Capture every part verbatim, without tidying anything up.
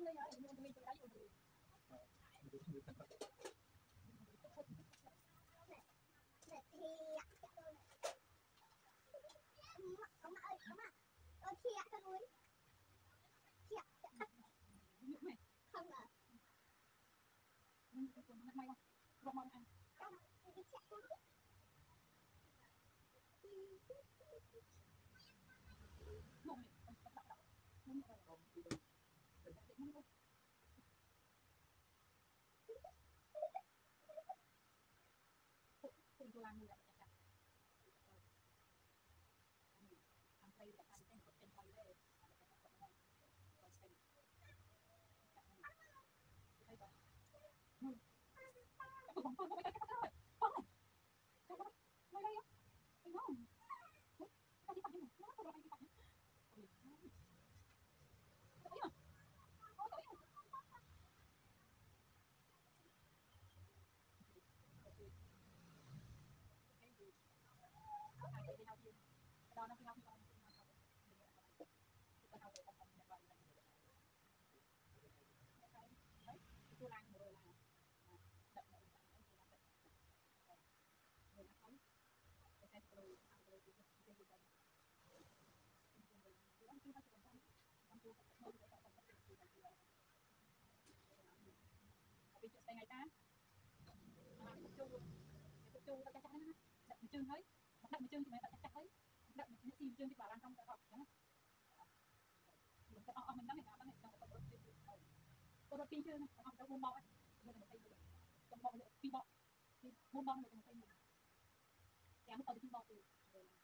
ngày ta chu chu ta chắc chắn đấy đậm chương ấy đậm chương thì mày chắc chắn ấy đậm nó xin chương thì bảo làm trong cái học nhá mình cái ông mình đang này đang này trong cái tôi đôi pin chương ông trong buôn bò ấy bây giờ mình thấy trong bò này pin bò buôn bò này mình thấy kéo một tờ pin bò từ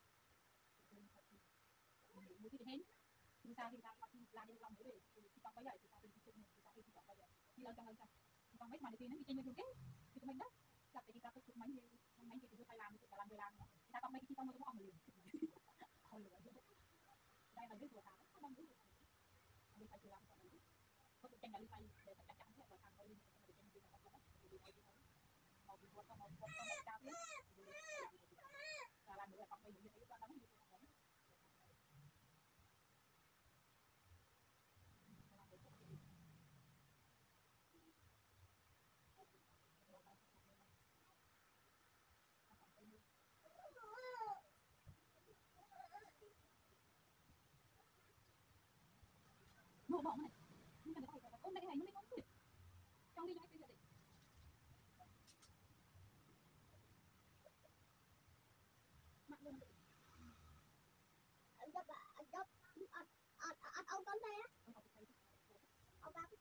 mũi thì hết thì sao thì sao thì làm đi làm mũi để thì trong cái vậy thì sao thì chương này thì sao thì trong cái vậy thì lần trong lần còn mấy mà đi nó đi trên những cái thì mình đó gặp thì ta cứ mấy mấy cái phải làm thì phải làm người làm người ta có mấy cái trong nó không liền không được đây là biết rồi thằng nó đang biết đi phải làm cho mình có tranh là đi phải để chắc chắn là thằng tôi đi cái này trên cái này có đi đi mau đi qua mau qua mau cao tiếp là làm được không bây giờ thấy nó đóng như mua bỏng này nhưng mà cái này ôm cái này nó mới có được trong đi cho cái gì mặt luôn anh gấp anh gấp anh anh anh ông con đây á ông ba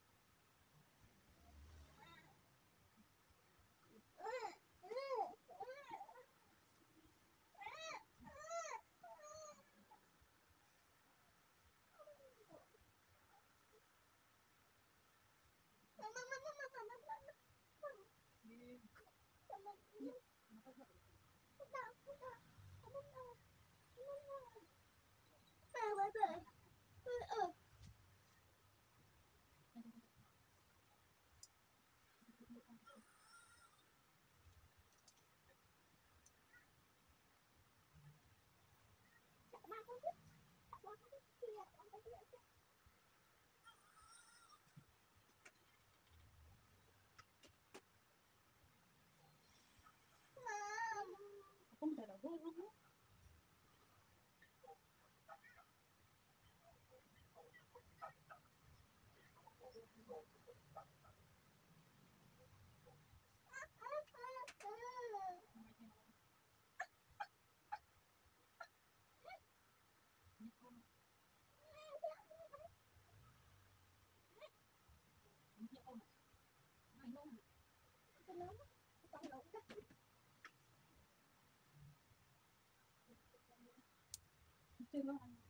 không thể là vô luôn á chưa có ăn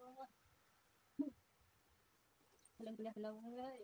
lần lần lần ơi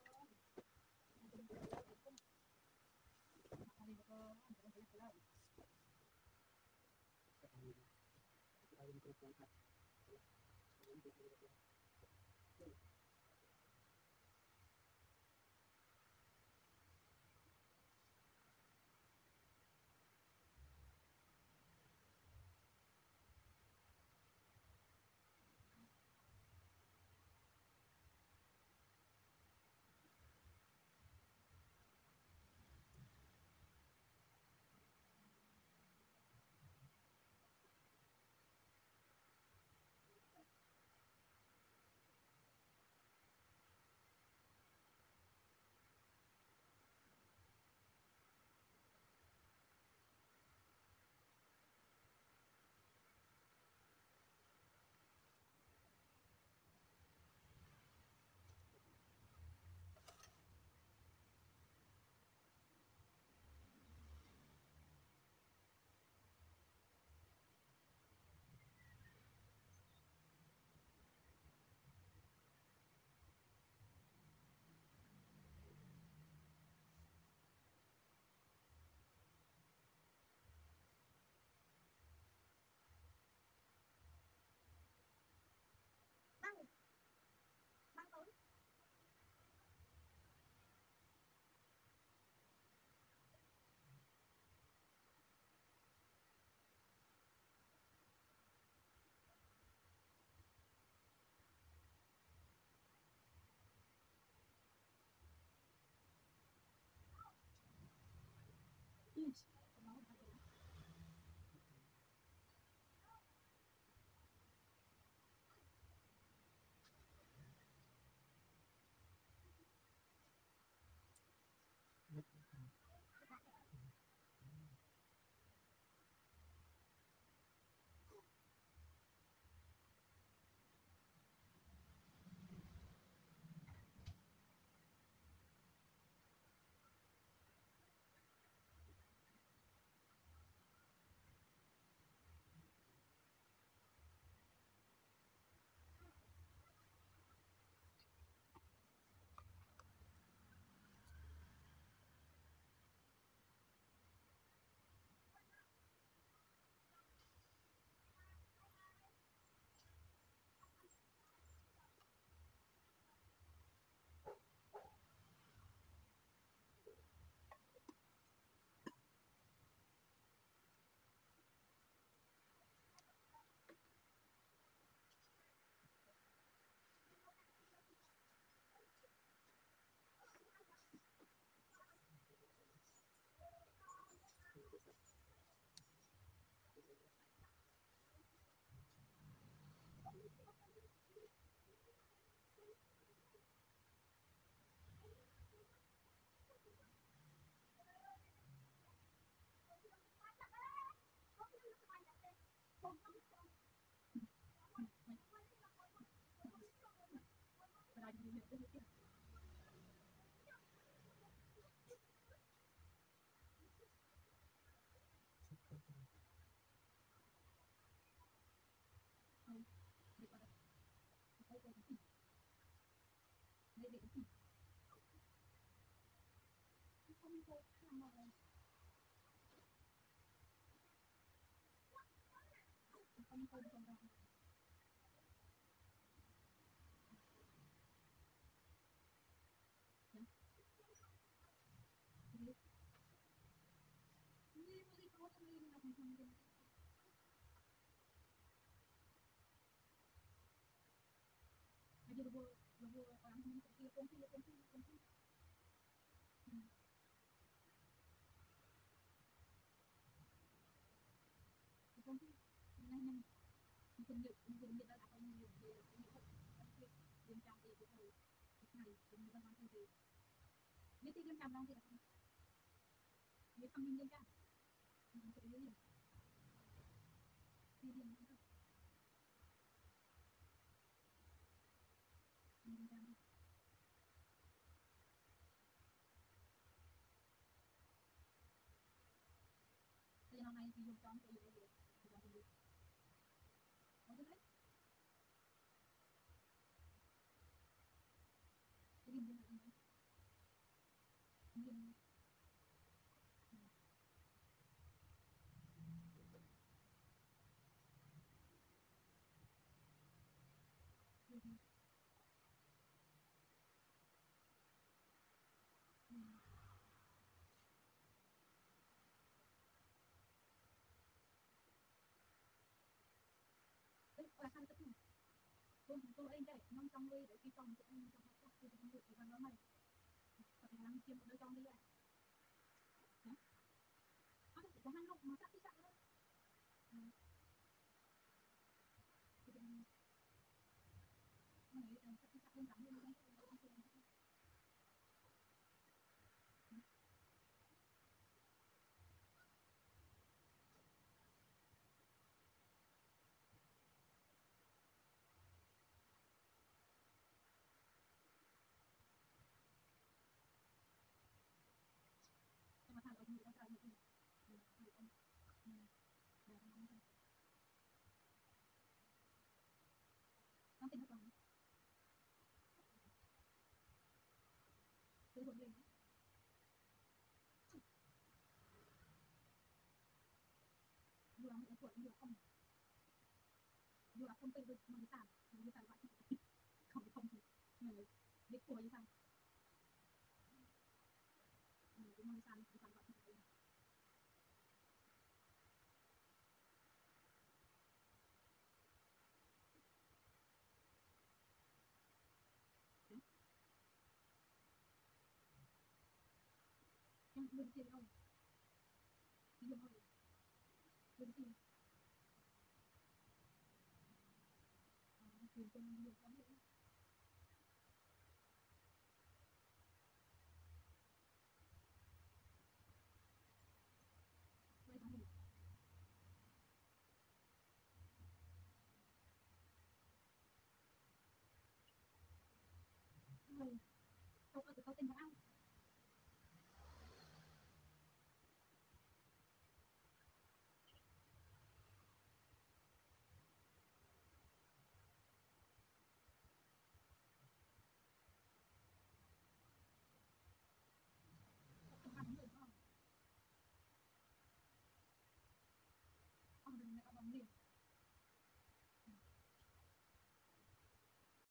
aja lu lu orang temen kecil kongsi kongsi kongsi kongsi nah yang mungkin nhiều mungkin nhiều là không nhiều về những cái bên trong thì cái thời này cũng như văn thì biết tin trong lòng thì là không biết không minh ra mình tự nhiên thì điền không được mình ra thì hôm nay thì dùng trong thì dùng thì có cái đấy là sao tập trung tôi tôi anh đây mong trong đi để khi trong tụi anh trong học thì tụi anh được thì văn nó mày phải làm chiêm một đứa trong đi à nhá có thể có năng động mà sắp đi sẵn thôi thì tụi mình ngày sắp đi sẵn lên lắm luôn không nhưng mà thằng ông nghĩ ra những gì thằng ông là năm năm tiền hợp đồng từ hướng lên vừa mới tuổi vừa không vừa không từ được mà sản mà sản bạn không không thì người biết tuổi như sao người cũng mang sản sản bạn thì nhưng đừng tiền đâu thì đừng thôi đừng tiền tiền tiền nhiều lắm